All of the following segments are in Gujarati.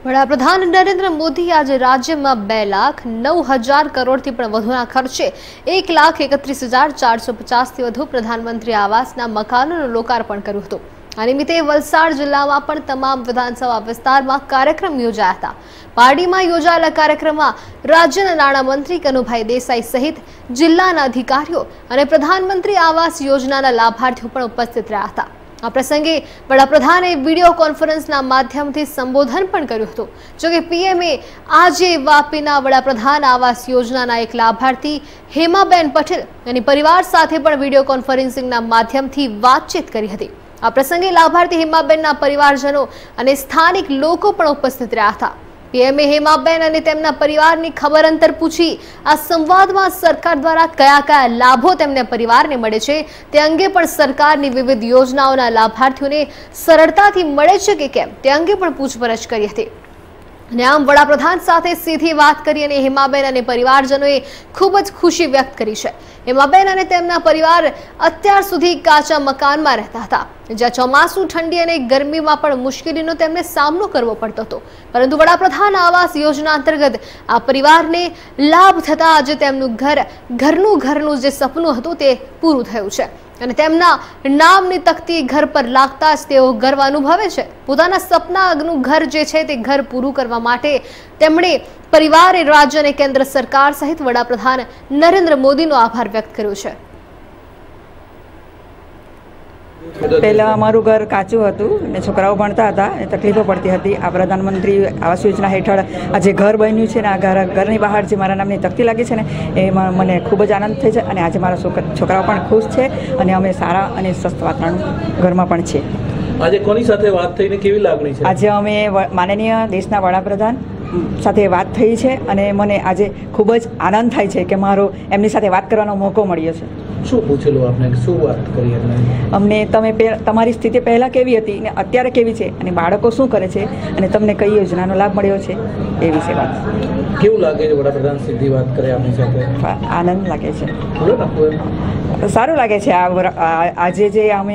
વડાપ્રધાન નરેન્દ્ર મોદી આજે રાજ્યમાં 2,09,000 કરોડથી પણ વધુના ખર્ચે 1,31,450 થી વધુ પ્રધાનમંત્રી આવાસના મકાનોનું લોકાર્પણ કર્યું હતું। આ નિમિત્તે વલસાડ જિલ્લામાં પણ તમામ વિધાનસભા વિસ્તારમાં કાર્યક્રમ યોજાયા હતા। પારડીમાં યોજાયેલા કાર્યક્રમમાં રાજ્યના નાણામંત્રી કનુભાઈ દેસાઈ સહિત જિલ્લાના અધિકારીઓ અને પ્રધાનમંત્રી આવાસ યોજનાના લાભાર્થીઓ પણ ઉપસ્થિત રહ્યા હતા। આ પ્રસંગે વડાપ્રધાને વિડીયો કોન્ફરન્સના માધ્યમથી સંબોધન પણ કર્યું હતું। જોકે પીએમએ આજે વાપીના વડાપ્રધાન આવાસ યોજનાના એક લાભાર્થી હેમાબેન પટેલ અને પરિવાર સાથે પણ વિડીયો કોન્ફરન્સિંગના માધ્યમથી વાતચીત કરી હતી। આ પ્રસંગે લાભાર્થી હેમાબેનના પરિવારજનો અને સ્થાનિક લોકો પણ ઉપસ્થિત રહ્યા હતા। પીએમએ હેમાબેન અને તેમના પરિવારની ખબર અંતર પૂછી આ સંવાદમાં સરકાર દ્વારા કયા કયા લાભો તેમને પરિવારને મળે છે તે અંગે પણ સરકારની વિવિધ યોજનાઓના લાભાર્થીઓને સરળતાથી મળે છે કે કેમ તે અંગે પણ પૂછપરછ કરી હતી। અને આમ વડાપ્રધાન સાથે સીધી વાત કરી અને હેમાબેન અને પરિવારજનોએ ખૂબ જ ખુશી વ્યક્ત કરી છે। હેમાબેન અને તેમના પરિવાર અત્યાર સુધી કાચા મકાનમાં રહેતા હતા, જ્યાં ચોમાસું, ઠંડી અને ગરમીમાં પણ મુશ્કેલીનો તેમને સામનો કરવો પડતો હતો, પરંતુ વડાપ્રધાન આવાસ યોજના અંતર્ગત આ પરિવારને લાભ થતા આજે તેમનું ઘરનું જે સપનું હતું તે પૂરું થયું છે અને તેમના નામની તકતી ઘર પર લાગતા જ તેઓ ગર્વ અનુભવે છે। પોતાના સપનાનું ઘર જે છે તે ઘર પૂરું કરવા માટે તેમણે પરિવારે રાજ્ય અને કેન્દ્ર સરકાર સહિત વડાપ્રધાન નરેન્દ્ર મોદીનો આભાર વ્યક્ત કર્યો છે। પહેલાં અમારું ઘર કાચું હતું અને છોકરાઓ ભણતા હતા અને તકલીફો પડતી હતી। આ પ્રધાનમંત્રી આવાસ યોજના હેઠળ આજે ઘર બન્યું છે ને આ ઘરની બહાર જે મારા નામની તકતી લાગી છે ને એમાં મને ખૂબ જ આનંદ થાય છે અને આજે મારા છોકરાઓ પણ ખુશ છે અને અમે સારા અને સ્વસ્થ વાતાવરણ ઘરમાં પણ છે। આજે કોની સાથે વાત થઈને કેવી લાગણી છે? આજે અમે માનનીય દેશના વડાપ્રધાન સાથે વાત થઈ છે અને મને આજે ખૂબ જ આનંદ થાય છે કે મારો એમની સાથે વાત કરવાનો મોકો મળ્યો છે। શું પૂછેલું આપને? શું વાત કરી અમને? તમારી સ્થિતિ પહેલાં કેવી હતી ને અત્યારે કેવી છે અને બાળકો શું કરે છે અને તમને કઈ યોજનાનો લાભ મળ્યો છે એ વિશે વાત। કેવું લાગે છે વડાપ્રધાન સીધી વાત કરે આપની સાથે? આનંદ લાગે છે, સારું લાગે છે। આજે જે અમે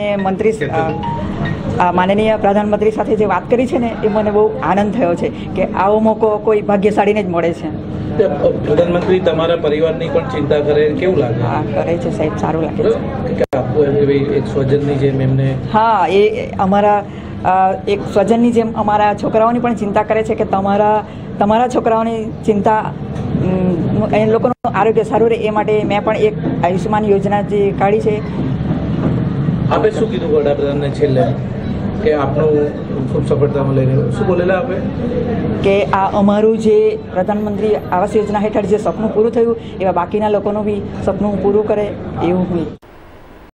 માનનીય પ્રધાનમંત્રી સાથે જે વાત કરી છે ને એ મને બહુ આનંદ થયો છે કે આવો મોકો કોઈ ભાગ્યશાળીને જ મળે છે। પ્રધાનમંત્રી તમારા પરિવારની પણ ચિંતા કરે, કેવું લાગે? હા, કરે છે સાહેબ, સારું લાગે છે। એક સ્વજનની જેમ એમને, હા, એ અમારા એક સ્વજનની જેમ અમારા છોકરાઓની પણ ચિંતા કરે છે કે તમારા છોકરાઓની ચિંતા એ લોકોનું આરોગ્ય સારું રહે એ માટે મેં પણ એક આયુષ્યમાન યોજના જે કાઢી છે। આપે શું કીધું વડાપ્રધાનને છેલ્લે કે આપનું ખૂબ સફળતામાં લઈને શું બોલેલા આપે? કે આ અમારું જે પ્રધાનમંત્રી આવાસ યોજના હેઠળ જે સપનું પૂરું થયું એવા બાકીના લોકોનું બી સપનું પૂરું કરે એવું હું